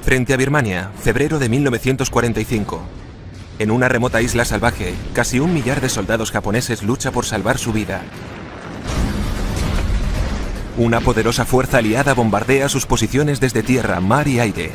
Frente a Birmania, febrero de 1945. En una remota isla salvaje, casi 1 millar de soldados japoneses lucha por salvar su vida. Una poderosa fuerza aliada bombardea sus posiciones desde tierra, mar y aire.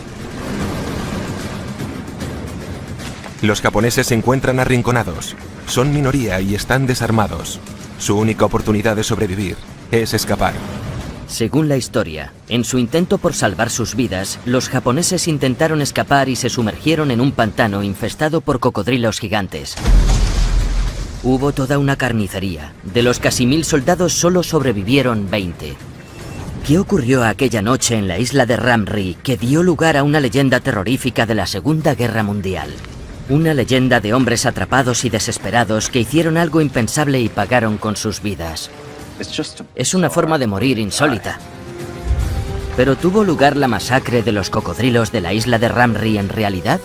Los japoneses se encuentran arrinconados. Son minoría y están desarmados. Su única oportunidad de sobrevivir es escapar. Según la historia, en su intento por salvar sus vidas, los japoneses intentaron escapar y se sumergieron en un pantano infestado por cocodrilos gigantes. Hubo toda una carnicería. De los casi 1000 soldados solo sobrevivieron 20. ¿Qué ocurrió aquella noche en la isla de Ram Ri que dio lugar a una leyenda terrorífica de la Segunda Guerra Mundial? Una leyenda de hombres atrapados y desesperados que hicieron algo impensable y pagaron con sus vidas. Es una forma de morir insólita. ¿Pero tuvo lugar la masacre de los cocodrilos de la isla de Ram Ri en realidad?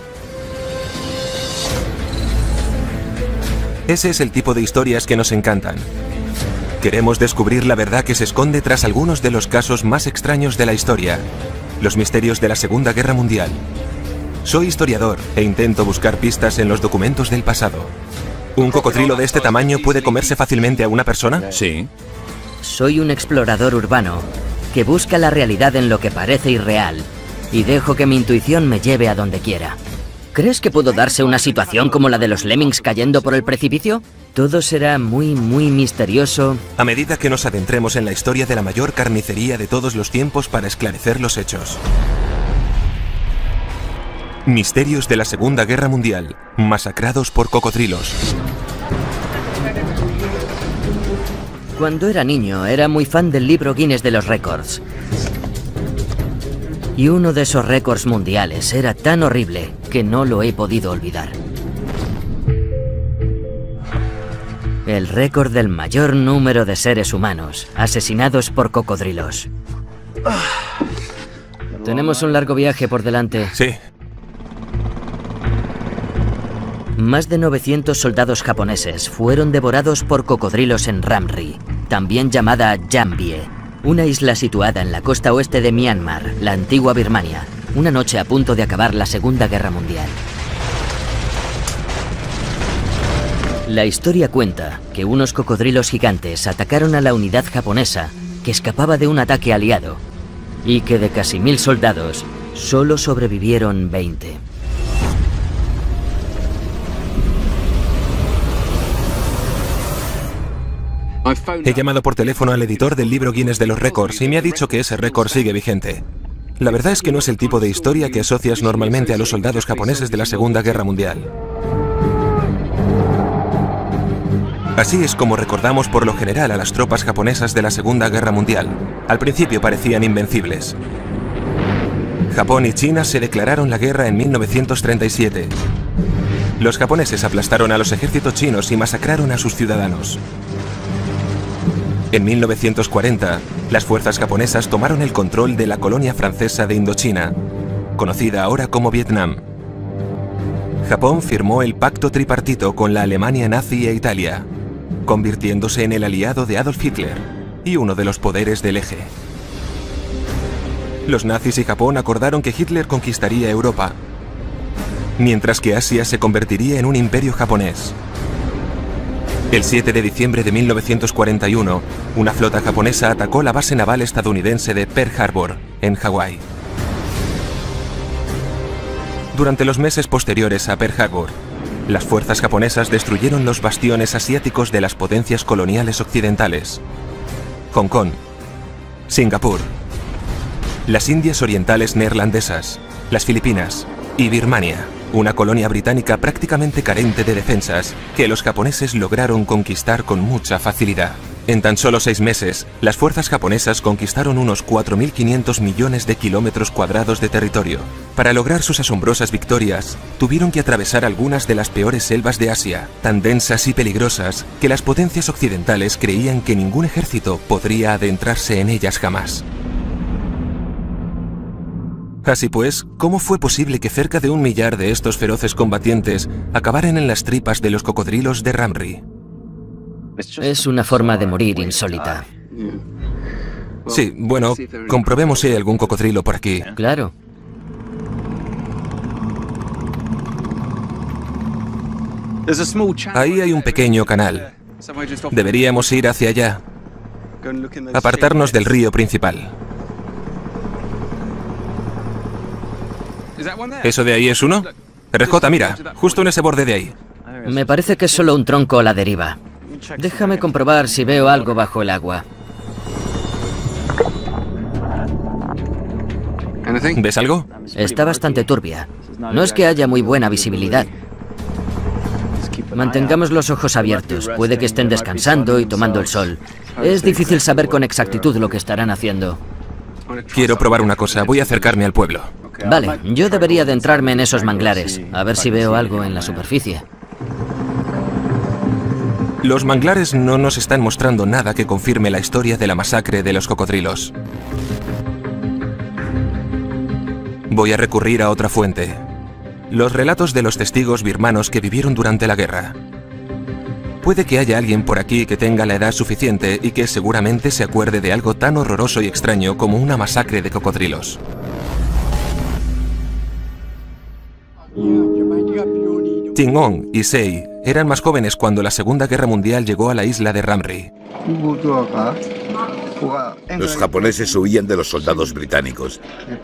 Ese es el tipo de historias que nos encantan. Queremos descubrir la verdad que se esconde tras algunos de los casos más extraños de la historia. Los misterios de la Segunda Guerra Mundial. Soy historiador e intento buscar pistas en los documentos del pasado. ¿Un cocodrilo de este tamaño puede comerse fácilmente a una persona? Sí. Soy un explorador urbano que busca la realidad en lo que parece irreal y dejo que mi intuición me lleve a donde quiera. ¿Crees que pudo darse una situación como la de los lemmings cayendo por el precipicio? Todo será muy misterioso. A medida que nos adentremos en la historia de la mayor carnicería de todos los tiempos para esclarecer los hechos. Misterios de la Segunda Guerra Mundial, masacrados por cocodrilos. Cuando era niño, era muy fan del libro Guinness de los récords. Y uno de esos récords mundiales era tan horrible que no lo he podido olvidar. El récord del mayor número de seres humanos asesinados por cocodrilos. Tenemos un largo viaje por delante. Sí. Más de 900 soldados japoneses fueron devorados por cocodrilos en Ram Ri, también llamada Jambié, una isla situada en la costa oeste de Myanmar, la antigua Birmania, una noche a punto de acabar la Segunda Guerra Mundial. La historia cuenta que unos cocodrilos gigantes atacaron a la unidad japonesa que escapaba de un ataque aliado y que de casi 1000 soldados solo sobrevivieron 20. He llamado por teléfono al editor del libro Guinness de los récords y me ha dicho que ese récord sigue vigente. La verdad es que no es el tipo de historia que asocias normalmente a los soldados japoneses de la Segunda Guerra Mundial. Así es como recordamos por lo general a las tropas japonesas de la Segunda Guerra Mundial. Al principio parecían invencibles. Japón y China se declararon la guerra en 1937. Los japoneses aplastaron a los ejércitos chinos y masacraron a sus ciudadanos. En 1940, las fuerzas japonesas tomaron el control de la colonia francesa de Indochina, conocida ahora como Vietnam. Japón firmó el pacto tripartito con la Alemania nazi e Italia, convirtiéndose en el aliado de Adolf Hitler y uno de los poderes del eje. Los nazis y Japón acordaron que Hitler conquistaría Europa, mientras que Asia se convertiría en un imperio japonés. El 7 de diciembre de 1941, una flota japonesa atacó la base naval estadounidense de Pearl Harbor, en Hawái. Durante los meses posteriores a Pearl Harbor, las fuerzas japonesas destruyeron los bastiones asiáticos de las potencias coloniales occidentales: Hong Kong, Singapur, las Indias Orientales Neerlandesas, las Filipinas y Birmania, una colonia británica prácticamente carente de defensas que los japoneses lograron conquistar con mucha facilidad. En tan solo 6 meses, las fuerzas japonesas conquistaron unos 4.500 millones de kilómetros cuadrados de territorio. Para lograr sus asombrosas victorias, tuvieron que atravesar algunas de las peores selvas de Asia, tan densas y peligrosas que las potencias occidentales creían que ningún ejército podría adentrarse en ellas jamás. Así pues, ¿cómo fue posible que cerca de 1 millar de estos feroces combatientes acabaran en las tripas de los cocodrilos de Ram Ri? Es una forma de morir insólita. Sí, bueno, comprobemos si hay algún cocodrilo por aquí. Claro. Ahí hay un pequeño canal. Deberíamos ir hacia allá. Apartarnos del río principal. ¿Eso de ahí es uno? RJ, mira, justo en ese borde de ahí. Me parece que es solo un tronco a la deriva. Déjame comprobar si veo algo bajo el agua. ¿Ves algo? Está bastante turbia. No es que haya muy buena visibilidad. Mantengamos los ojos abiertos. Puede que estén descansando y tomando el sol. Es difícil saber con exactitud lo que estarán haciendo. Quiero probar una cosa. Voy a acercarme al pueblo. Vale, yo debería adentrarme en esos manglares, a ver si veo algo en la superficie. Los manglares no nos están mostrando nada que confirme la historia de la masacre de los cocodrilos. Voy a recurrir a otra fuente. Los relatos de los testigos birmanos que vivieron durante la guerra. Puede que haya alguien por aquí que tenga la edad suficiente y que seguramente se acuerde de algo tan horroroso y extraño como una masacre de cocodrilos. Tingong y Sei eran más jóvenes cuando la Segunda Guerra Mundial llegó a la isla de Ramri. Los japoneses huían de los soldados británicos.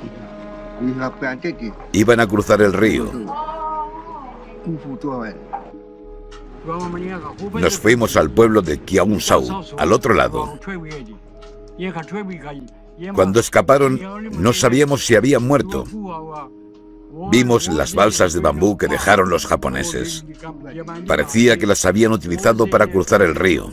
Iban a cruzar el río. Nos fuimos al pueblo de Kiaungsau, al otro lado. Cuando escaparon, no sabíamos si habían muerto. Vimos las balsas de bambú que dejaron los japoneses. Parecía que las habían utilizado para cruzar el río.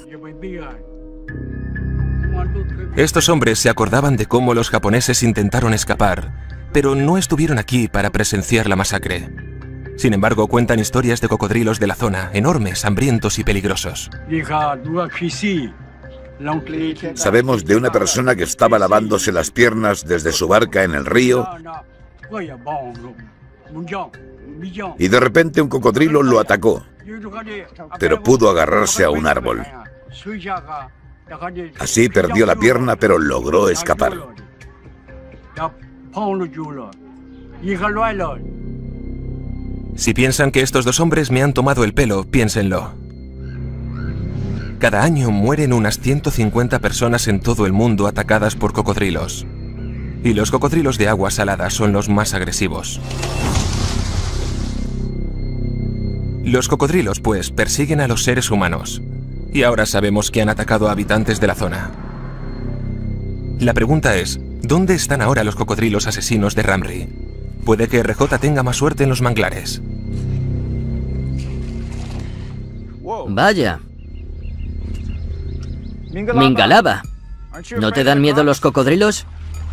Estos hombres se acordaban de cómo los japoneses intentaron escapar, pero no estuvieron aquí para presenciar la masacre. Sin embargo, cuentan historias de cocodrilos de la zona, enormes, hambrientos y peligrosos. Sabemos de una persona que estaba lavándose las piernas desde su barca en el río y de repente un cocodrilo lo atacó, pero pudo agarrarse a un árbol. Así perdió la pierna, pero logró escapar. Si piensan que estos dos hombres me han tomado el pelo, piénsenlo. Cada año mueren unas 150 personas en todo el mundo atacadas por cocodrilos. Y los cocodrilos de agua salada son los más agresivos. Los cocodrilos, pues, persiguen a los seres humanos. Y ahora sabemos que han atacado a habitantes de la zona. La pregunta es, ¿dónde están ahora los cocodrilos asesinos de Ramri? Puede que RJ tenga más suerte en los manglares. Vaya. Mingalaba. ¿No te dan miedo los cocodrilos?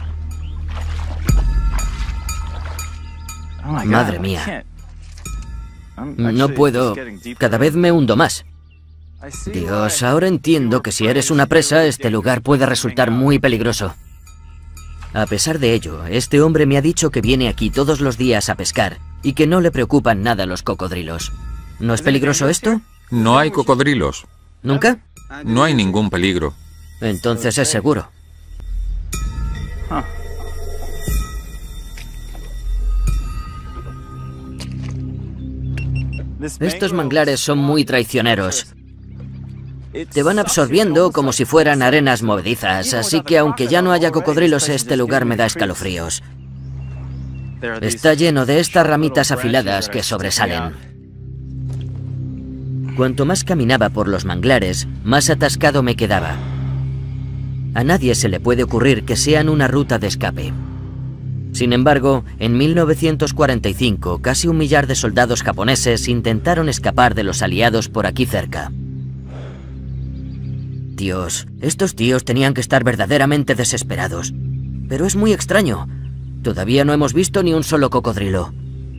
Madre mía. No puedo. Cada vez me hundo más. Dios, ahora entiendo que si eres una presa, este lugar puede resultar muy peligroso. A pesar de ello, este hombre me ha dicho que viene aquí todos los días a pescar y que no le preocupan nada los cocodrilos. ¿No es peligroso esto? No hay cocodrilos. ¿Nunca? No hay ningún peligro. Entonces es seguro. Estos manglares son muy traicioneros. Te van absorbiendo como si fueran arenas movedizas, así que aunque ya no haya cocodrilos, este lugar me da escalofríos. Está lleno de estas ramitas afiladas que sobresalen. Cuanto más caminaba por los manglares, más atascado me quedaba. A nadie se le puede ocurrir que sean una ruta de escape. Sin embargo, en 1945, casi 1 millar de soldados japoneses intentaron escapar de los aliados por aquí cerca. Dios, estos tíos tenían que estar verdaderamente desesperados. Pero es muy extraño. Todavía no hemos visto ni un solo cocodrilo.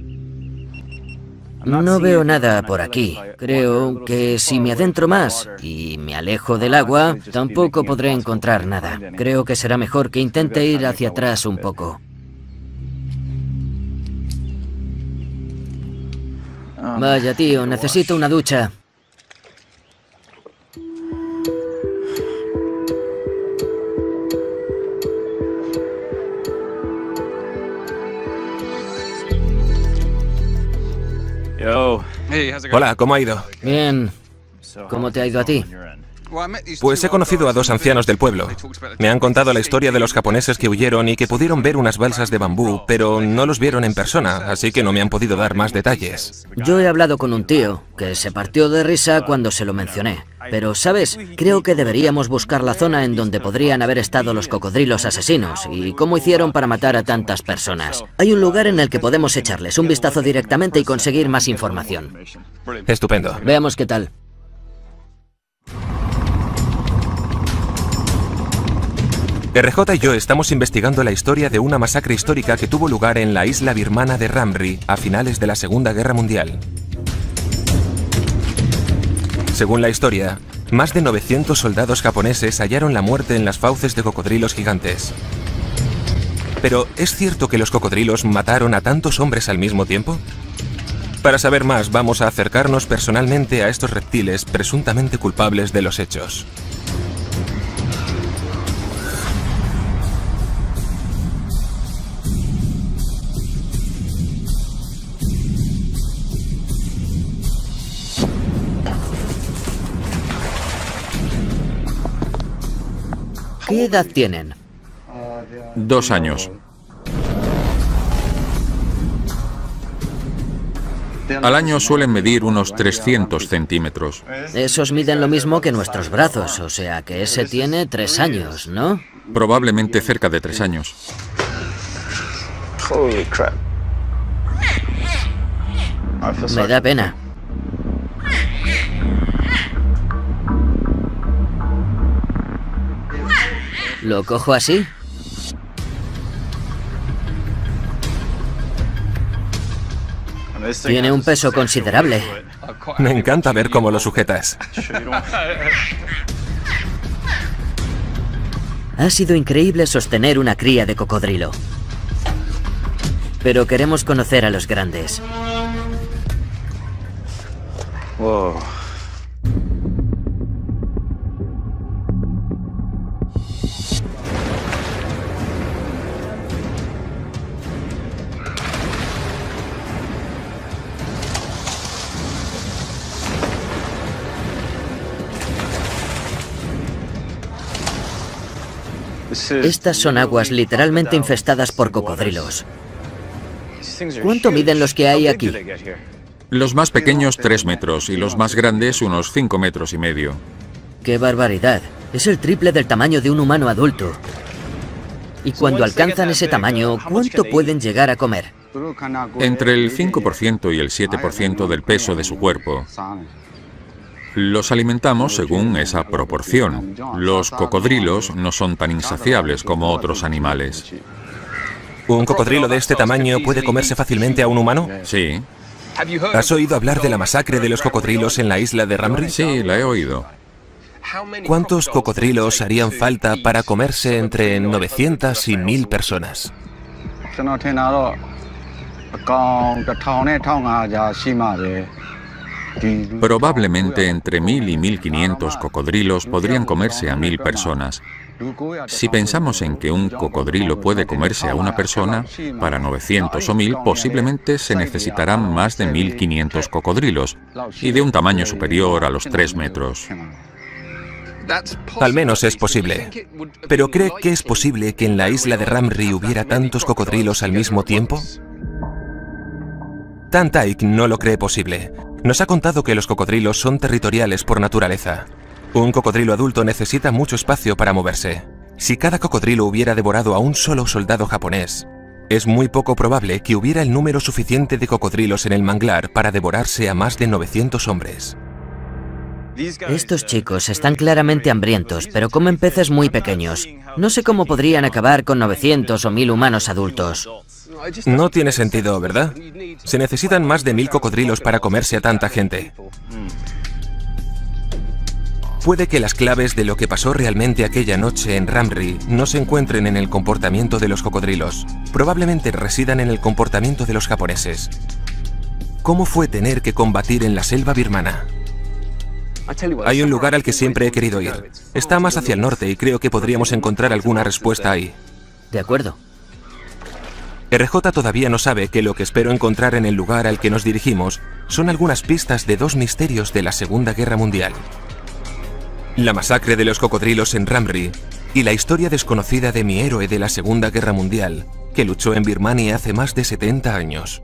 No veo nada por aquí. Creo que si me adentro más y me alejo del agua, tampoco podré encontrar nada. Creo que será mejor que intente ir hacia atrás un poco. Vaya, tío, necesito una ducha. Hola, ¿cómo ha ido? Bien. ¿Cómo te ha ido a ti? Pues he conocido a dos ancianos del pueblo. Me han contado la historia de los japoneses que huyeron y que pudieron ver unas balsas de bambú, pero no los vieron en persona, así que no me han podido dar más detalles. Yo he hablado con un tío que se partió de risa cuando se lo mencioné. Pero, ¿sabes? Creo que deberíamos buscar la zona en donde podrían haber estado los cocodrilos asesinos y cómo hicieron para matar a tantas personas. Hay un lugar en el que podemos echarles un vistazo directamente y conseguir más información. Estupendo. Veamos qué tal. RJ y yo estamos investigando la historia de una masacre histórica que tuvo lugar en la isla birmana de Ramri a finales de la Segunda Guerra Mundial. Según la historia, más de 900 soldados japoneses hallaron la muerte en las fauces de cocodrilos gigantes. Pero, ¿es cierto que los cocodrilos mataron a tantos hombres al mismo tiempo? Para saber más, vamos a acercarnos personalmente a estos reptiles presuntamente culpables de los hechos. ¿Qué edad tienen? 2 años. Al año suelen medir unos 300 centímetros. Esos miden lo mismo que nuestros brazos, o sea que ese tiene 3 años, ¿no? Probablemente cerca de 3 años. Me da pena. ¿Lo cojo así? Tiene un peso considerable. Me encanta ver cómo lo sujetas. Ha sido increíble sostener una cría de cocodrilo. Pero queremos conocer a los grandes. Wow. Estas son aguas literalmente infestadas por cocodrilos. ¿Cuánto miden los que hay aquí? Los más pequeños 3 metros y los más grandes unos 5 metros y medio. ¡Qué barbaridad! Es el triple del tamaño de un humano adulto. Y cuando alcanzan ese tamaño, ¿cuánto pueden llegar a comer? Entre el 5% y el 7% del peso de su cuerpo. Los alimentamos según esa proporción. Los cocodrilos no son tan insaciables como otros animales. ¿Un cocodrilo de este tamaño puede comerse fácilmente a un humano? Sí. ¿Has oído hablar de la masacre de los cocodrilos en la isla de Ramri? Sí, la he oído. ¿Cuántos cocodrilos harían falta para comerse entre 900 y 1000 personas? Probablemente entre 1000 y 1500 cocodrilos podrían comerse a 1000 personas. Si pensamos en que un cocodrilo puede comerse a una persona, para 900 o 1000 posiblemente se necesitarán más de 1500 cocodrilos, y de un tamaño superior a los 3 metros. Al menos es posible. ¿Pero cree que es posible que en la isla de Ramri hubiera tantos cocodrilos al mismo tiempo? Tan Taik no lo cree posible. Nos ha contado que los cocodrilos son territoriales por naturaleza. Un cocodrilo adulto necesita mucho espacio para moverse. Si cada cocodrilo hubiera devorado a un solo soldado japonés, es muy poco probable que hubiera el número suficiente de cocodrilos en el manglar para devorarse a más de 900 hombres. Estos chicos están claramente hambrientos, pero comen peces muy pequeños. No sé cómo podrían acabar con 900 o 1000 humanos adultos. No tiene sentido, ¿verdad? Se necesitan más de 1000 cocodrilos para comerse a tanta gente. Puede que las claves de lo que pasó realmente aquella noche en Ramri no se encuentren en el comportamiento de los cocodrilos. Probablemente residan en el comportamiento de los japoneses. ¿Cómo fue tener que combatir en la selva birmana? Hay un lugar al que siempre he querido ir. Está más hacia el norte y creo que podríamos encontrar alguna respuesta ahí. De acuerdo. RJ todavía no sabe que lo que espero encontrar en el lugar al que nos dirigimos son algunas pistas de dos misterios de la Segunda Guerra Mundial: la masacre de los cocodrilos en Ramree y la historia desconocida de mi héroe de la Segunda Guerra Mundial, que luchó en Birmania hace más de 70 años.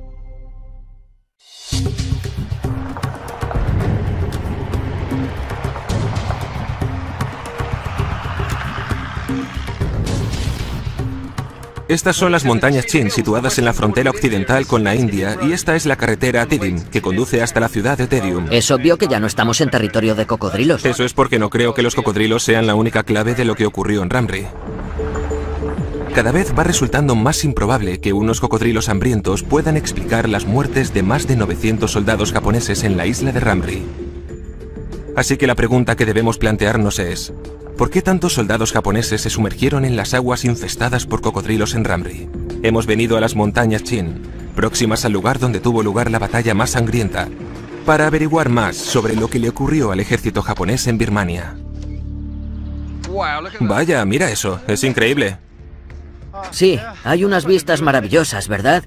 Estas son las montañas Chin, situadas en la frontera occidental con la India, y esta es la carretera Tedim, que conduce hasta la ciudad de Tedium. Es obvio que ya no estamos en territorio de cocodrilos. Eso es porque no creo que los cocodrilos sean la única clave de lo que ocurrió en Ramree. Cada vez va resultando más improbable que unos cocodrilos hambrientos puedan explicar las muertes de más de 900 soldados japoneses en la isla de Ramree. Así que la pregunta que debemos plantearnos es: ¿por qué tantos soldados japoneses se sumergieron en las aguas infestadas por cocodrilos en Ramree? Hemos venido a las montañas Chin, próximas al lugar donde tuvo lugar la batalla más sangrienta, para averiguar más sobre lo que le ocurrió al ejército japonés en Birmania. Vaya, mira eso, es increíble. Sí, hay unas vistas maravillosas, ¿verdad?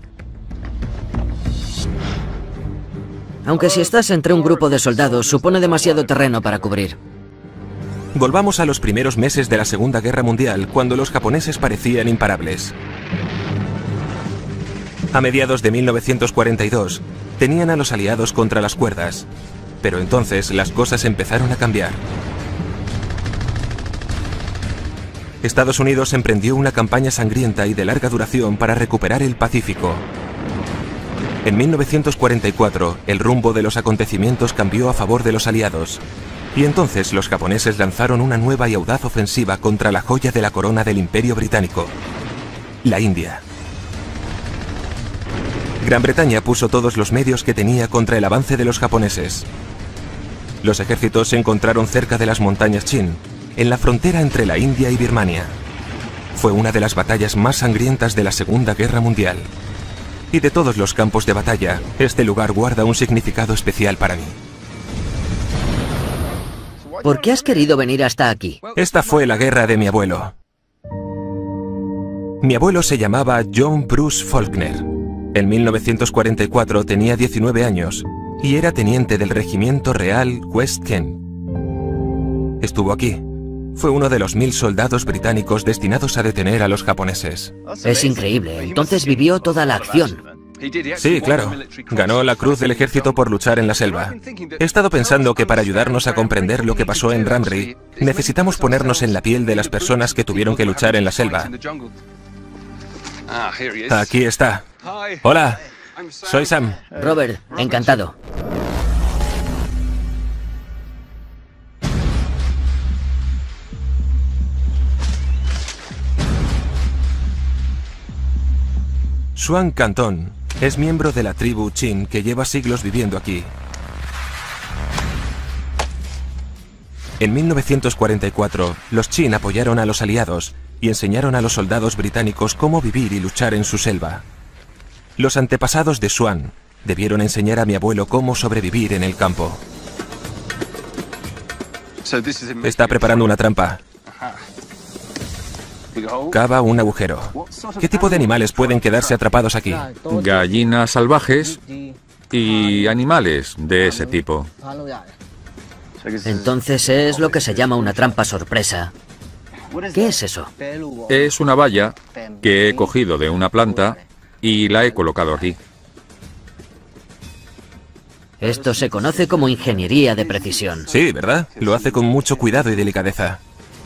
Aunque si estás entre un grupo de soldados, supone demasiado terreno para cubrir. Volvamos a los primeros meses de la Segunda Guerra Mundial, cuando los japoneses parecían imparables. A mediados de 1942, tenían a los aliados contra las cuerdas, pero entonces las cosas empezaron a cambiar. Estados Unidos emprendió una campaña sangrienta y de larga duración para recuperar el Pacífico. En 1944, el rumbo de los acontecimientos cambió a favor de los aliados, y entonces los japoneses lanzaron una nueva y audaz ofensiva contra la joya de la corona del Imperio Británico, la India. Gran Bretaña puso todos los medios que tenía contra el avance de los japoneses. Los ejércitos se encontraron cerca de las montañas Chin, en la frontera entre la India y Birmania. Fue una de las batallas más sangrientas de la Segunda Guerra Mundial. Y de todos los campos de batalla, este lugar guarda un significado especial para mí. ¿Por qué has querido venir hasta aquí? Esta fue la guerra de mi abuelo. Mi abuelo se llamaba John Bruce Faulkner. En 1944 tenía 19 años y era teniente del Regimiento Real West Kent. Estuvo aquí. Fue uno de los 1000 soldados británicos destinados a detener a los japoneses. Es increíble, entonces vivió toda la acción. Sí, claro. Ganó la Cruz del Ejército por luchar en la selva. He estado pensando que para ayudarnos a comprender lo que pasó en Ramree, necesitamos ponernos en la piel de las personas que tuvieron que luchar en la selva. Aquí está. Hola, soy Sam. Robert, encantado. Swan Canton es miembro de la tribu Chin que lleva siglos viviendo aquí. En 1944, los Chin apoyaron a los aliados y enseñaron a los soldados británicos cómo vivir y luchar en su selva. Los antepasados de Swan debieron enseñar a mi abuelo cómo sobrevivir en el campo. Está preparando una trampa. Cava un agujero. ¿Qué tipo de animales pueden quedarse atrapados aquí? Gallinas salvajes y animales de ese tipo. Entonces es lo que se llama una trampa sorpresa. ¿Qué es eso? Es una valla que he cogido de una planta y la he colocado aquí. Esto se conoce como ingeniería de precisión. Sí, ¿verdad? Lo hace con mucho cuidado y delicadeza.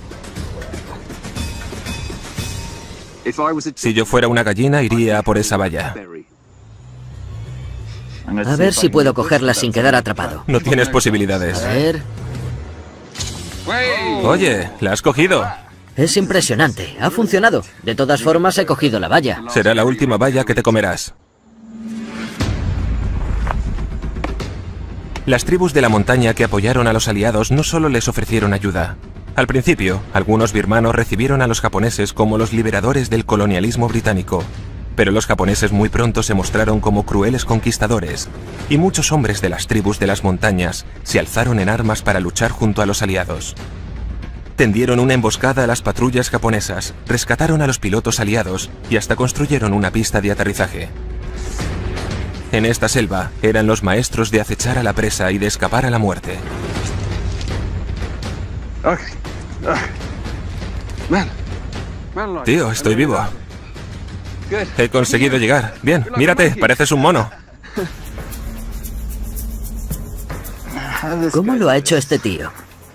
Si yo fuera una gallina, iría a por esa valla. A ver si puedo cogerla sin quedar atrapado. No tienes posibilidades. A ver. Oye, la has cogido. Es impresionante. Ha funcionado. De todas formas, he cogido la valla. Será la última valla que te comerás. Las tribus de la montaña que apoyaron a los aliados no solo les ofrecieron ayuda. Al principio, algunos birmanos recibieron a los japoneses como los liberadores del colonialismo británico, pero los japoneses muy pronto se mostraron como crueles conquistadores, y muchos hombres de las tribus de las montañas se alzaron en armas para luchar junto a los aliados. Tendieron una emboscada a las patrullas japonesas, rescataron a los pilotos aliados y hasta construyeron una pista de aterrizaje. En esta selva eran los maestros de acechar a la presa y de escapar a la muerte. Tío, estoy vivo. He conseguido llegar. Bien, mírate, pareces un mono. ¿Cómo lo ha hecho este tío?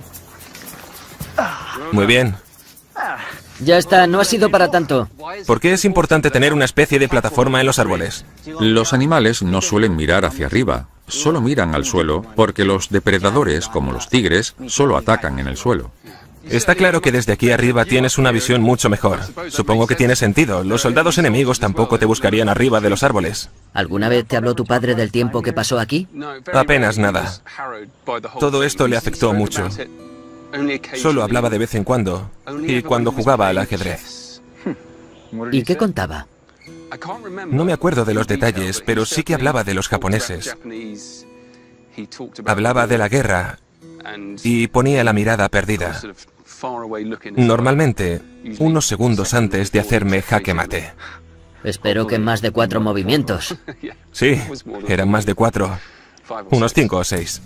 Muy bien. Ya está, no ha sido para tanto. ¿Por qué es importante tener una especie de plataforma en los árboles? Los animales no suelen mirar hacia arriba, solo miran al suelo porque los depredadores, como los tigres, solo atacan en el suelo. Está claro que desde aquí arriba tienes una visión mucho mejor. Supongo que tiene sentido. Los soldados enemigos tampoco te buscarían arriba de los árboles. ¿Alguna vez te habló tu padre del tiempo que pasó aquí? Apenas nada. Todo esto le afectó mucho. Solo hablaba de vez en cuando, y cuando jugaba al ajedrez. ¿Y qué contaba? No me acuerdo de los detalles, pero sí que hablaba de los japoneses. Hablaba de la guerra y ponía la mirada perdida. Normalmente, unos segundos antes de hacerme jaque mate. Espero que en más de 4 movimientos. Sí, eran más de 4. Unos 5 o 6.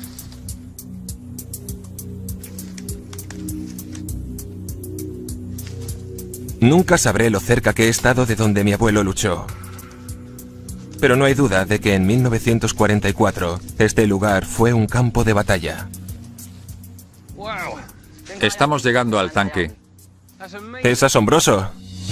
Nunca sabré lo cerca que he estado de donde mi abuelo luchó. Pero no hay duda de que en 1944 este lugar fue un campo de batalla. Estamos llegando al tanque. Es asombroso.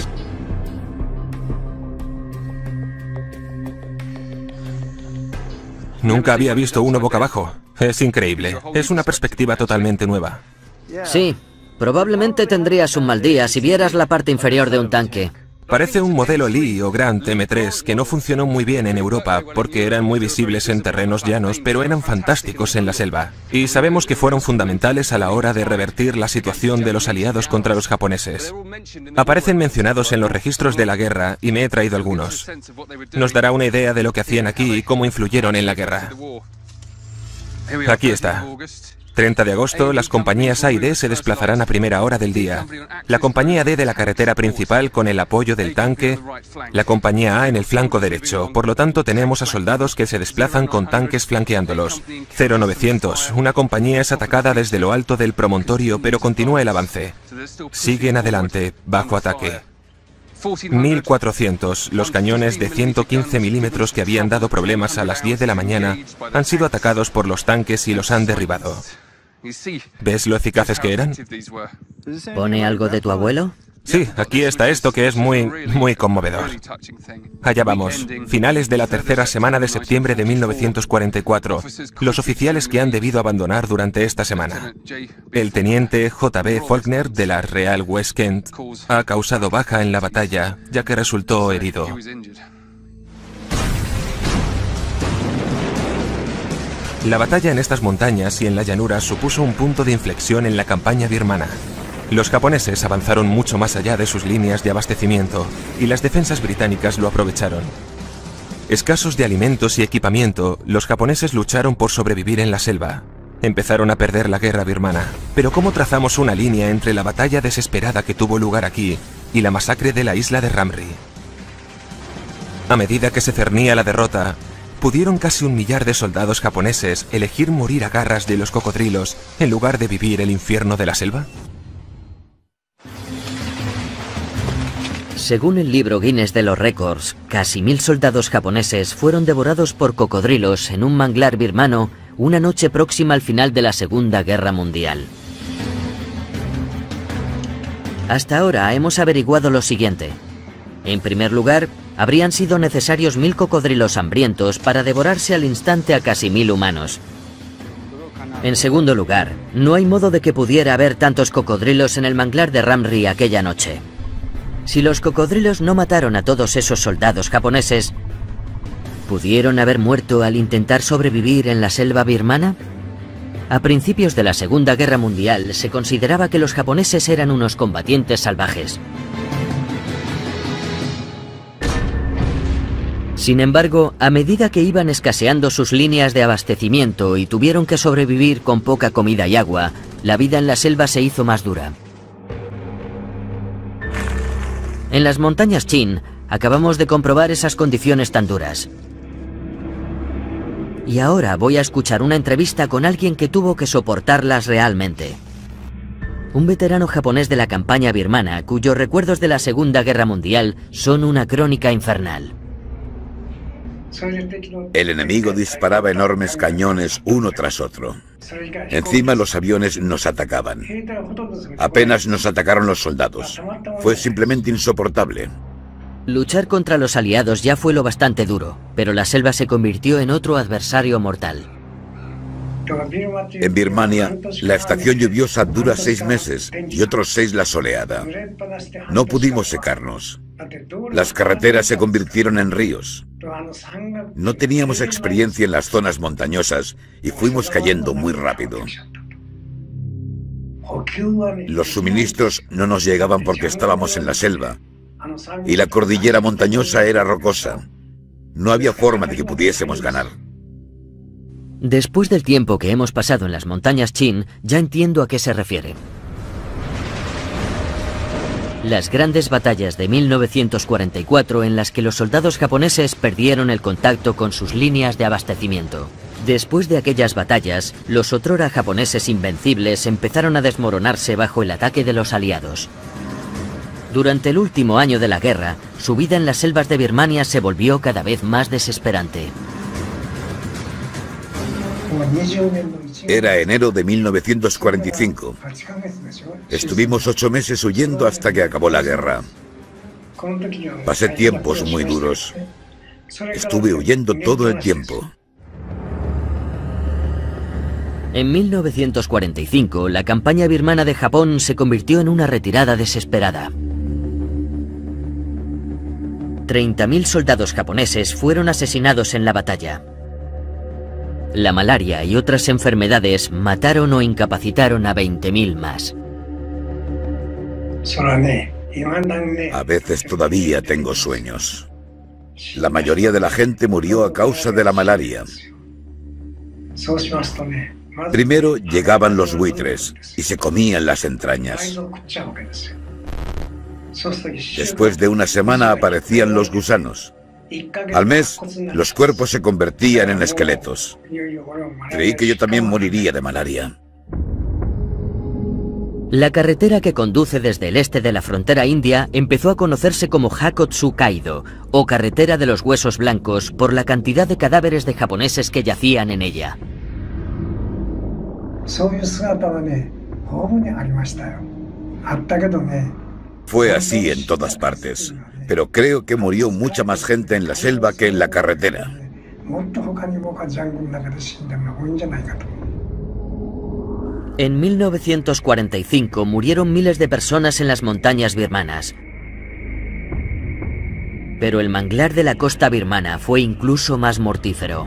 Nunca había visto uno boca abajo. Es increíble. Es una perspectiva totalmente nueva. Sí, probablemente tendrías un mal día si vieras la parte inferior de un tanque. Parece un modelo Lee o Grant M3 que no funcionó muy bien en Europa porque eran muy visibles en terrenos llanos, pero eran fantásticos en la selva. Y sabemos que fueron fundamentales a la hora de revertir la situación de los aliados contra los japoneses. Aparecen mencionados en los registros de la guerra y me he traído algunos. Nos dará una idea de lo que hacían aquí y cómo influyeron en la guerra. Aquí está. 30 de agosto, las compañías A y D se desplazarán a primera hora del día. La compañía D de la carretera principal con el apoyo del tanque, la compañía A en el flanco derecho. Por lo tanto, tenemos a soldados que se desplazan con tanques flanqueándolos. 0900, una compañía es atacada desde lo alto del promontorio, pero continúa el avance. Siguen adelante, bajo ataque. 1400, los cañones de 115 milímetros que habían dado problemas a las 10 de la mañana han sido atacados por los tanques y los han derribado. ¿Ves lo eficaces que eran? ¿Pone algo de tu abuelo? Sí, aquí está esto que es muy conmovedor. Allá vamos, finales de la tercera semana de septiembre de 1944, los oficiales que han debido abandonar durante esta semana. El teniente J.B. Faulkner de la Real West Kent ha causado baja en la batalla, ya que resultó herido. La batalla en estas montañas y en la llanura supuso un punto de inflexión en la campaña birmana. Los japoneses avanzaron mucho más allá de sus líneas de abastecimiento y las defensas británicas lo aprovecharon. Escasos de alimentos y equipamiento, los japoneses lucharon por sobrevivir en la selva. Empezaron a perder la guerra birmana. Pero ¿cómo trazamos una línea entre la batalla desesperada que tuvo lugar aquí y la masacre de la isla de Ramri? A medida que se cernía la derrota, ¿pudieron casi 1 millar de soldados japoneses elegir morir a garras de los cocodrilos en lugar de vivir el infierno de la selva? Según el libro Guinness de los récords, casi 1000 soldados japoneses fueron devorados por cocodrilos en un manglar birmano una noche próxima al final de la Segunda Guerra Mundial. Hasta ahora hemos averiguado lo siguiente. En primer lugar, habrían sido necesarios 1000 cocodrilos hambrientos para devorarse al instante a casi 1000 humanos. En segundo lugar, no hay modo de que pudiera haber tantos cocodrilos en el manglar de Ramri aquella noche. Si los cocodrilos no mataron a todos esos soldados japoneses, ¿pudieron haber muerto al intentar sobrevivir en la selva birmana? A principios de la Segunda Guerra Mundial se consideraba que los japoneses eran unos combatientes salvajes. Sin embargo, a medida que iban escaseando sus líneas de abastecimiento y tuvieron que sobrevivir con poca comida y agua, la vida en la selva se hizo más dura. En las montañas Chin, acabamos de comprobar esas condiciones tan duras. Y ahora voy a escuchar una entrevista con alguien que tuvo que soportarlas realmente. Un veterano japonés de la campaña birmana, cuyos recuerdos de la Segunda Guerra Mundial son una crónica infernal. El enemigo disparaba enormes cañones uno tras otro. Encima los aviones nos atacaban. Apenas nos atacaron los soldados. Fue simplemente insoportable. Luchar contra los aliados ya fue lo bastante duro, pero la selva se convirtió en otro adversario mortal. En Birmania, la estación lluviosa dura 6 meses y otros 6 la soleada. No pudimos secarnos. Las carreteras se convirtieron en ríos. No teníamos experiencia en las zonas montañosas y fuimos cayendo muy rápido. Los suministros no nos llegaban porque estábamos en la selva y la cordillera montañosa era rocosa. No había forma de que pudiésemos ganar. Después del tiempo que hemos pasado en las montañas Chin, ya entiendo a qué se refiere. Las grandes batallas de 1944 en las que los soldados japoneses perdieron el contacto con sus líneas de abastecimiento. Después de aquellas batallas, los otrora japoneses invencibles empezaron a desmoronarse bajo el ataque de los aliados. Durante el último año de la guerra, su vida en las selvas de Birmania se volvió cada vez más desesperante. Era enero de 1945. Estuvimos 8 meses huyendo hasta que acabó la guerra. Pasé tiempos muy duros. Estuve huyendo todo el tiempo. En 1945, la campaña birmana de Japón se convirtió en una retirada desesperada. 30.000 soldados japoneses fueron asesinados en la batalla. La malaria y otras enfermedades mataron o incapacitaron a 20.000 más. A veces todavía tengo sueños. La mayoría de la gente murió a causa de la malaria. Primero llegaban los buitres y se comían las entrañas. Después de una semana aparecían los gusanos. Al mes, los cuerpos se convertían en esqueletos. Creí que yo también moriría de malaria. La carretera que conduce desde el este de la frontera india empezó a conocerse como Hakotsu-Kaido, o carretera de los huesos blancos, por la cantidad de cadáveres de japoneses que yacían en ella. Fue así en todas partes, pero creo que murió mucha más gente en la selva que en la carretera. En 1945 murieron miles de personas en las montañas birmanas. Pero el manglar de la costa birmana fue incluso más mortífero.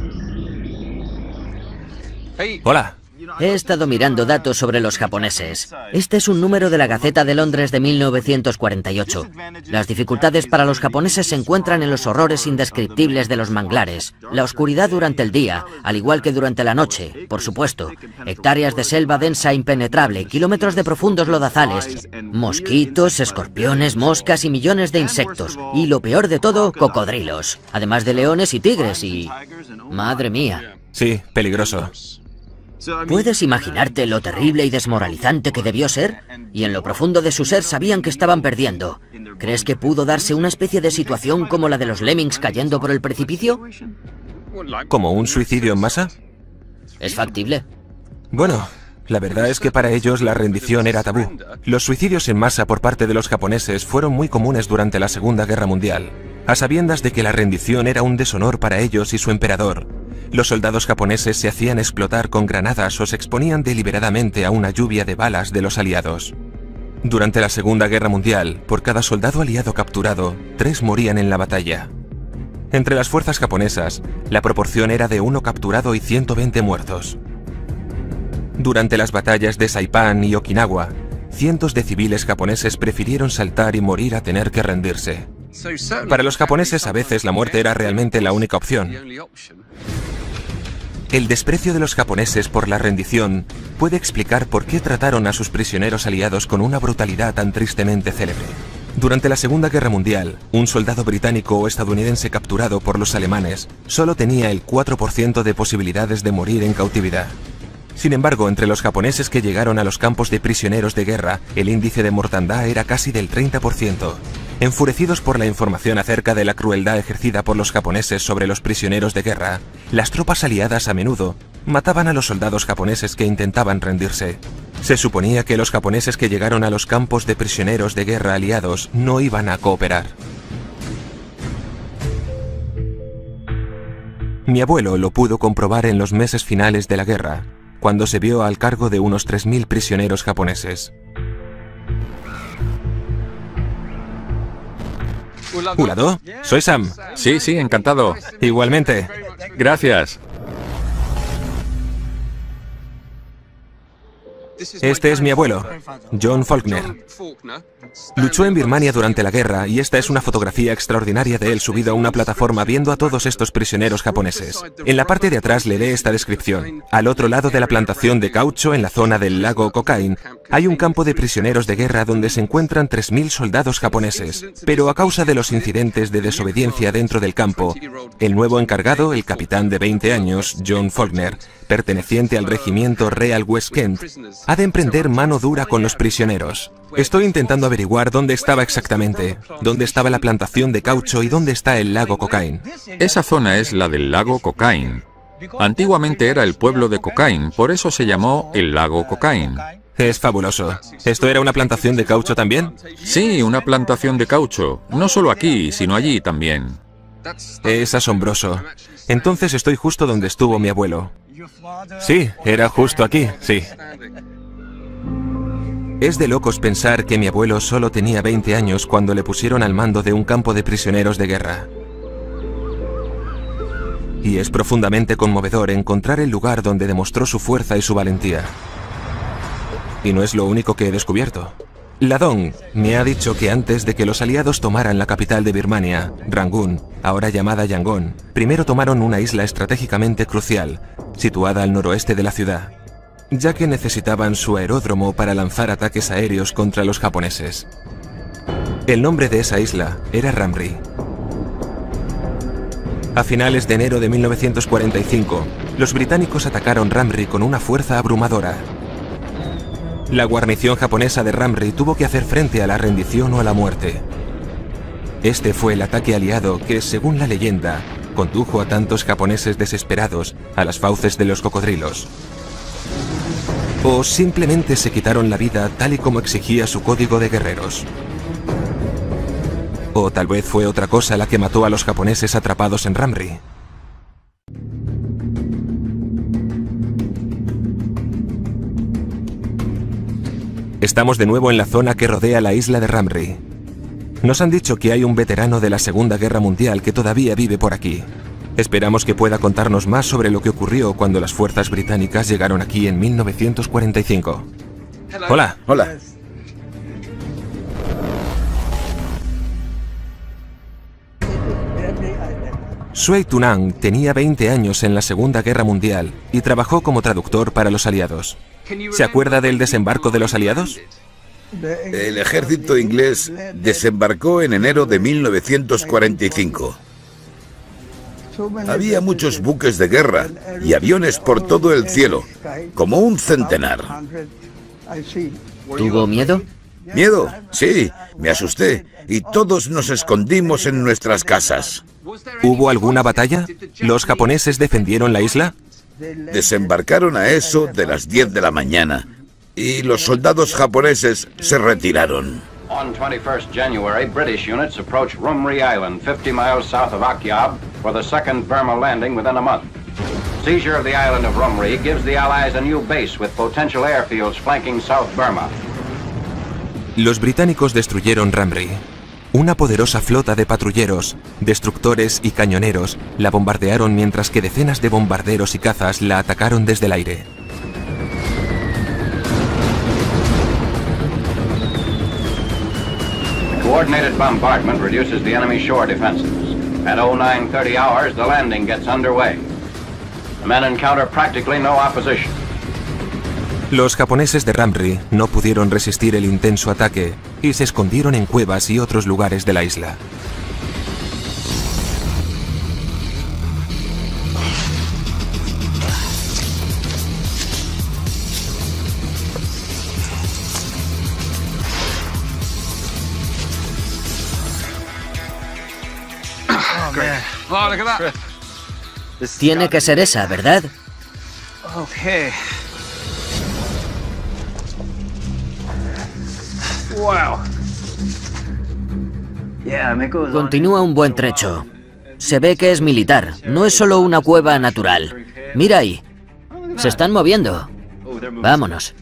Hola. He estado mirando datos sobre los japoneses. Este es un número de la Gaceta de Londres de 1948. Las dificultades para los japoneses se encuentran en los horrores indescriptibles de los manglares, la oscuridad durante el día, al igual que durante la noche, por supuesto, hectáreas de selva densa e impenetrable, kilómetros de profundos lodazales, mosquitos, escorpiones, moscas y millones de insectos, y lo peor de todo, cocodrilos, además de leones y tigres y... ¡madre mía! Sí, peligroso. ¿Puedes imaginarte lo terrible y desmoralizante que debió ser? Y en lo profundo de su ser sabían que estaban perdiendo. ¿Crees que pudo darse una especie de situación como la de los lemmings cayendo por el precipicio? ¿Como un suicidio en masa? ¿Es factible? Bueno, la verdad es que para ellos la rendición era tabú. Los suicidios en masa por parte de los japoneses fueron muy comunes durante la Segunda Guerra Mundial, a sabiendas de que la rendición era un deshonor para ellos y su emperador. Los soldados japoneses se hacían explotar con granadas o se exponían deliberadamente a una lluvia de balas de los aliados. Durante la Segunda Guerra Mundial, por cada soldado aliado capturado, 3 morían en la batalla. Entre las fuerzas japonesas, la proporción era de 1 capturado y 120 muertos. Durante las batallas de Saipan y Okinawa, cientos de civiles japoneses prefirieron saltar y morir a tener que rendirse. Para los japoneses a veces la muerte era realmente la única opción. El desprecio de los japoneses por la rendición puede explicar por qué trataron a sus prisioneros aliados con una brutalidad tan tristemente célebre. Durante la Segunda Guerra Mundial, un soldado británico o estadounidense capturado por los alemanes solo tenía el 4% de posibilidades de morir en cautividad. Sin embargo, entre los japoneses que llegaron a los campos de prisioneros de guerra, el índice de mortandad era casi del 30%. Enfurecidos por la información acerca de la crueldad ejercida por los japoneses sobre los prisioneros de guerra, las tropas aliadas a menudo mataban a los soldados japoneses que intentaban rendirse. Se suponía que los japoneses que llegaron a los campos de prisioneros de guerra aliados no iban a cooperar. Mi abuelo lo pudo comprobar en los meses finales de la guerra, cuando se vio al cargo de unos 3.000 prisioneros japoneses. ¿Ulado? Soy Sam. Sí, encantado. Igualmente. Gracias. Este es mi abuelo, John Faulkner. Luchó en Birmania durante la guerra y esta es una fotografía extraordinaria de él subido a una plataforma viendo a todos estos prisioneros japoneses. En la parte de atrás leeré esta descripción. Al otro lado de la plantación de caucho, en la zona del lago Kokain, hay un campo de prisioneros de guerra donde se encuentran 3.000 soldados japoneses. Pero a causa de los incidentes de desobediencia dentro del campo, el nuevo encargado, el capitán de 20 años, John Faulkner, perteneciente al regimiento Real West Kent, ha de emprender mano dura con los prisioneros. Estoy intentando averiguar dónde estaba exactamente, dónde estaba la plantación de caucho y dónde está el lago Kokain. Esa zona es la del lago Kokain. Antiguamente era el pueblo de Kokain, por eso se llamó el lago Kokain. Es fabuloso. ¿Esto era una plantación de caucho también? Sí, una plantación de caucho. No solo aquí, sino allí también. Es asombroso. Entonces estoy justo donde estuvo mi abuelo. Sí, era justo aquí, sí. Es de locos pensar que mi abuelo solo tenía 20 años cuando le pusieron al mando de un campo de prisioneros de guerra. Y es profundamente conmovedor encontrar el lugar donde demostró su fuerza y su valentía. Y no es lo único que he descubierto. Ladong me ha dicho que antes de que los aliados tomaran la capital de Birmania, Rangún, ahora llamada Yangon, primero tomaron una isla estratégicamente crucial, situada al noroeste de la ciudad, ya que necesitaban su aeródromo para lanzar ataques aéreos contra los japoneses. El nombre de esa isla era Ramri. A finales de enero de 1945, los británicos atacaron Ramri con una fuerza abrumadora. La guarnición japonesa de Ramri tuvo que hacer frente a la rendición o a la muerte. Este fue el ataque aliado que, según la leyenda, condujo a tantos japoneses desesperados a las fauces de los cocodrilos. O simplemente se quitaron la vida tal y como exigía su código de guerreros. O tal vez fue otra cosa la que mató a los japoneses atrapados en Ramri. Estamos de nuevo en la zona que rodea la isla de Ramri. Nos han dicho que hay un veterano de la Segunda Guerra Mundial que todavía vive por aquí. Esperamos que pueda contarnos más sobre lo que ocurrió cuando las fuerzas británicas llegaron aquí en 1945. Hola. Hola. Sui Tunang tenía 20 años en la Segunda Guerra Mundial y trabajó como traductor para los aliados. ¿Se acuerda del desembarco de los aliados? El ejército inglés desembarcó en enero de 1945. Había muchos buques de guerra y aviones por todo el cielo, como un centenar. ¿Tuvo miedo? ¿Miedo? Sí, me asusté y todos nos escondimos en nuestras casas. ¿Hubo alguna batalla? ¿Los japoneses defendieron la isla? Desembarcaron a eso de las 10 de la mañana y los soldados japoneses se retiraron. On 21st January, British units approached Rumri Island, 50 miles south of Akyab, for the second Burma landing within a month. Seizure of the island of Rumri gives the Allies a new base with potential airfields flanking South Burma. Los británicos destruyeron Ramri. Una poderosa flota de patrulleros, destructores y cañoneros la bombardearon mientras que decenas de bombarderos y cazas la atacaron desde el aire. Coordinated bombardment reduces the enemy shore defenses. At 0930 hours, the landing gets underway. The men encounter practically no opposition. Los japoneses de Ramri no pudieron resistir el intenso ataque y se escondieron en cuevas y otros lugares de la isla. Tiene que ser esa, ¿verdad? Continúa un buen trecho. Se ve que es militar, no es solo una cueva natural. Mira ahí. Se están moviendo. Vámonos.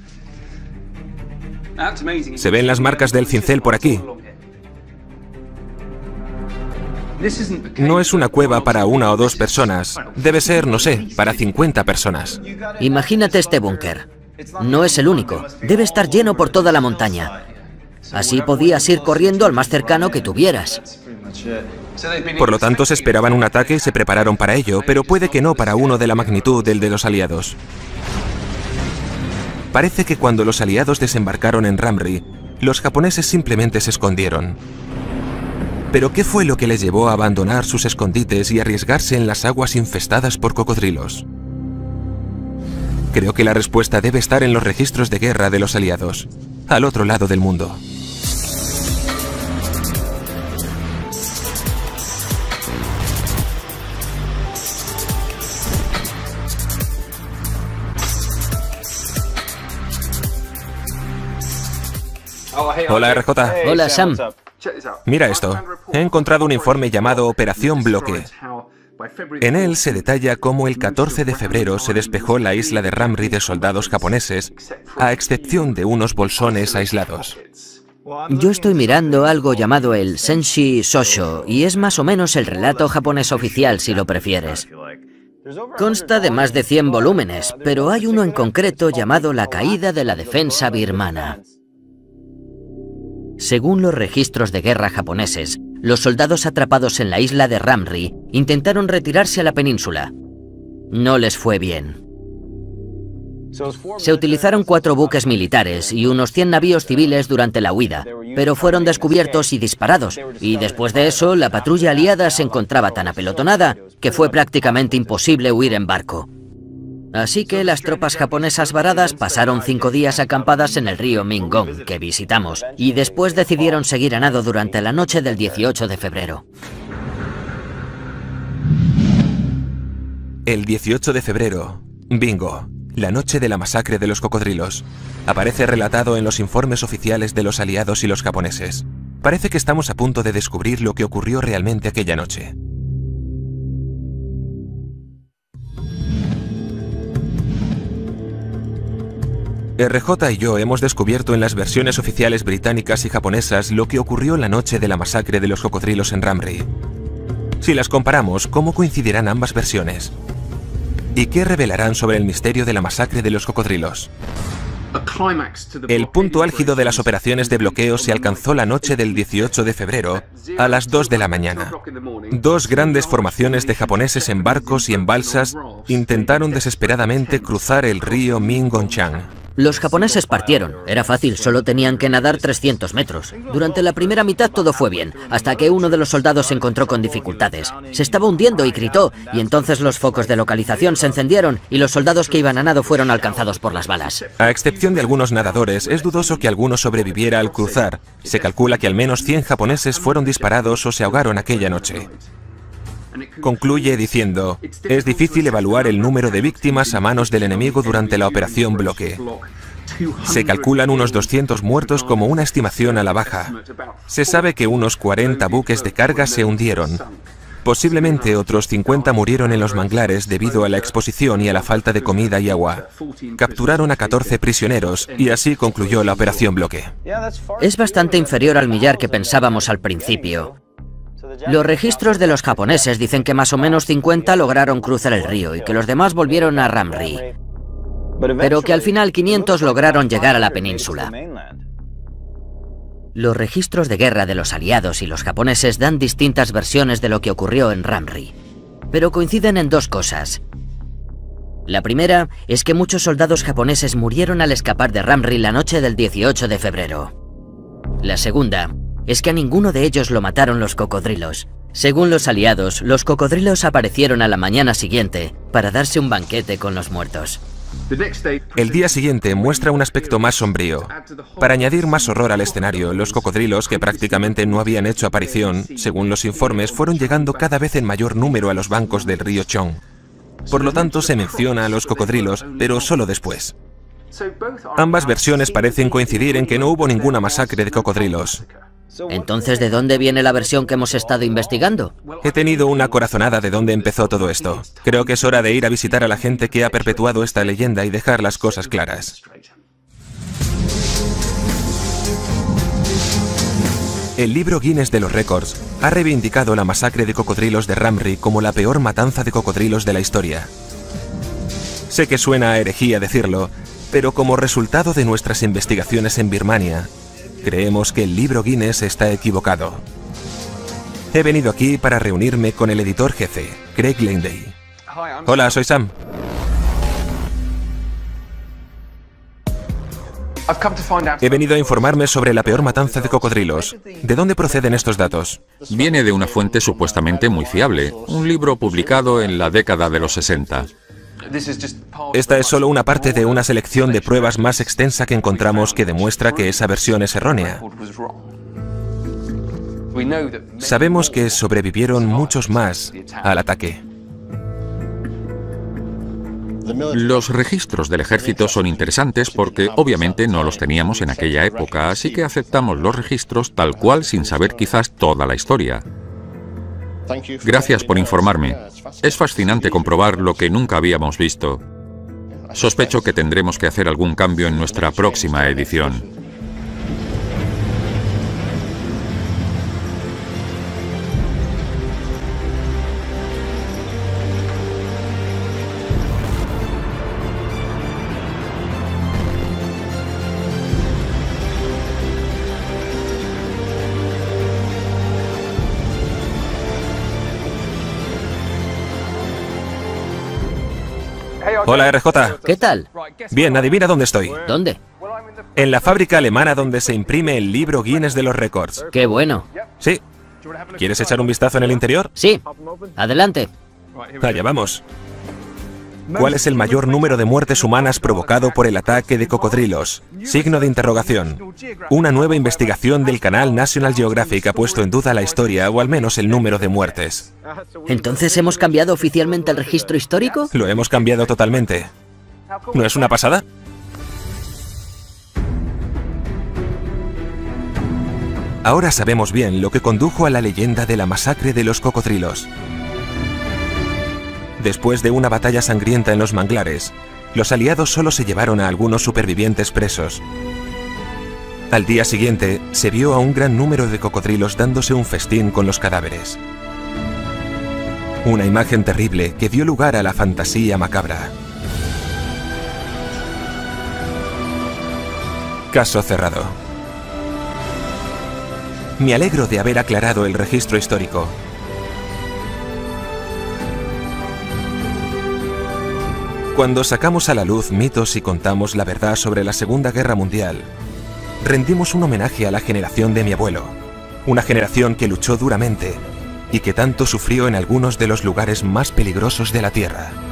Se ven las marcas del cincel por aquí. No es una cueva para 1 o 2 personas. Debe ser, no sé, para 50 personas. Imagínate este búnker. No es el único. Debe estar lleno por toda la montaña. Así podías ir corriendo al más cercano que tuvieras. Por lo tanto, se esperaban un ataque y se prepararon para ello, pero puede que no para uno de la magnitud del de los aliados. Parece que cuando los aliados desembarcaron en Ramri, los japoneses simplemente se escondieron. ¿Pero qué fue lo que les llevó a abandonar sus escondites y arriesgarse en las aguas infestadas por cocodrilos? Creo que la respuesta debe estar en los registros de guerra de los aliados, al otro lado del mundo. Hola, RJ. Hola, Sam. Mira esto. He encontrado un informe llamado Operación Bloque. En él se detalla cómo el 14 de febrero se despejó la isla de Ramri de soldados japoneses, a excepción de unos bolsones aislados. Yo estoy mirando algo llamado el Senshi Shosho, y es más o menos el relato japonés oficial, si lo prefieres. Consta de más de 100 volúmenes, pero hay uno en concreto llamado La caída de la defensa birmana. Según los registros de guerra japoneses, los soldados atrapados en la isla de Ramri intentaron retirarse a la península. No les fue bien. Se utilizaron 4 buques militares y unos 100 navíos civiles durante la huida, pero fueron descubiertos y disparados, y después de eso la patrulla aliada se encontraba tan apelotonada que fue prácticamente imposible huir en barco. Así que las tropas japonesas varadas pasaron 5 días acampadas en el río Mingong, que visitamos, y después decidieron seguir a nado durante la noche del 18 de febrero. El 18 de febrero, bingo, la noche de la masacre de los cocodrilos, aparece relatado en los informes oficiales de los aliados y los japoneses. Parece que estamos a punto de descubrir lo que ocurrió realmente aquella noche. RJ y yo hemos descubierto en las versiones oficiales británicas y japonesas lo que ocurrió la noche de la masacre de los cocodrilos en Ramri. Si las comparamos, ¿cómo coincidirán ambas versiones? ¿Y qué revelarán sobre el misterio de la masacre de los cocodrilos? El punto álgido de las operaciones de bloqueo se alcanzó la noche del 18 de febrero, a las 2 de la mañana. 2 grandes formaciones de japoneses en barcos y en balsas intentaron desesperadamente cruzar el río Mingongchang. Los japoneses partieron. Era fácil, solo tenían que nadar 300 metros. Durante la primera mitad todo fue bien, hasta que uno de los soldados se encontró con dificultades. Se estaba hundiendo y gritó, y entonces los focos de localización se encendieron y los soldados que iban a nado fueron alcanzados por las balas. A excepción de algunos nadadores, es dudoso que alguno sobreviviera al cruzar. Se calcula que al menos 100 japoneses fueron disparados o se ahogaron aquella noche. Concluye diciendo, es difícil evaluar el número de víctimas a manos del enemigo durante la operación Bloque. Se calculan unos 200 muertos como una estimación a la baja. Se sabe que unos 40 buques de carga se hundieron. Posiblemente otros 50 murieron en los manglares debido a la exposición y a la falta de comida y agua. Capturaron a 14 prisioneros y así concluyó la operación Bloque. Es bastante inferior al millar que pensábamos al principio. Los registros de los japoneses dicen que más o menos 50 lograron cruzar el río y que los demás volvieron a Ramri, pero que al final 500 lograron llegar a la península. Los registros de guerra de los aliados y los japoneses dan distintas versiones de lo que ocurrió en Ramri, pero coinciden en 2 cosas. La primera es que muchos soldados japoneses murieron al escapar de Ramri la noche del 18 de febrero. La segunda es que a ninguno de ellos lo mataron los cocodrilos. Según los aliados, los cocodrilos aparecieron a la mañana siguiente para darse un banquete con los muertos. El día siguiente muestra un aspecto más sombrío. Para añadir más horror al escenario, los cocodrilos, que prácticamente no habían hecho aparición, según los informes, fueron llegando cada vez en mayor número a los bancos del río Chong. Por lo tanto, se menciona a los cocodrilos, pero solo después. Ambas versiones parecen coincidir en que no hubo ninguna masacre de cocodrilos. Entonces, ¿de dónde viene la versión que hemos estado investigando? He tenido una corazonada de dónde empezó todo esto. Creo que es hora de ir a visitar a la gente que ha perpetuado esta leyenda y dejar las cosas claras. El libro Guinness de los Récords ha reivindicado la masacre de cocodrilos de Ramri como la peor matanza de cocodrilos de la historia. Sé que suena a herejía decirlo, pero como resultado de nuestras investigaciones en Birmania, creemos que el libro Guinness está equivocado. He venido aquí para reunirme con el editor jefe, Craig Landay. Hola, soy Sam. He venido a informarme sobre la peor matanza de cocodrilos. ¿De dónde proceden estos datos? Viene de una fuente supuestamente muy fiable, un libro publicado en la década de los 60. Esta es solo una parte de una selección de pruebas más extensa que encontramos que demuestra que esa versión es errónea. Sabemos que sobrevivieron muchos más al ataque. Los registros del ejército son interesantes porque obviamente no los teníamos en aquella época, así que aceptamos los registros tal cual sin saber quizás toda la historia. Gracias por informarme. Es fascinante comprobar lo que nunca habíamos visto. Sospecho que tendremos que hacer algún cambio en nuestra próxima edición. Hola, RJ. ¿Qué tal? Bien, adivina dónde estoy. ¿Dónde? En la fábrica alemana donde se imprime el libro Guinness de los Récords. ¡Qué bueno! Sí. ¿Quieres echar un vistazo en el interior? Sí. Adelante. Allá vamos. ¿Cuál es el mayor número de muertes humanas provocado por el ataque de cocodrilos? Signo de interrogación. Una nueva investigación del canal National Geographic ha puesto en duda la historia, o al menos el número de muertes. ¿Entonces hemos cambiado oficialmente el registro histórico? Lo hemos cambiado totalmente. ¿No es una pasada? Ahora sabemos bien lo que condujo a la leyenda de la masacre de los cocodrilos. Después de una batalla sangrienta en los manglares, los aliados solo se llevaron a algunos supervivientes presos. Al día siguiente, se vio a un gran número de cocodrilos dándose un festín con los cadáveres. Una imagen terrible que dio lugar a la fantasía macabra. Caso cerrado. Me alegro de haber aclarado el registro histórico. Cuando sacamos a la luz mitos y contamos la verdad sobre la Segunda Guerra Mundial, rendimos un homenaje a la generación de mi abuelo, una generación que luchó duramente y que tanto sufrió en algunos de los lugares más peligrosos de la Tierra.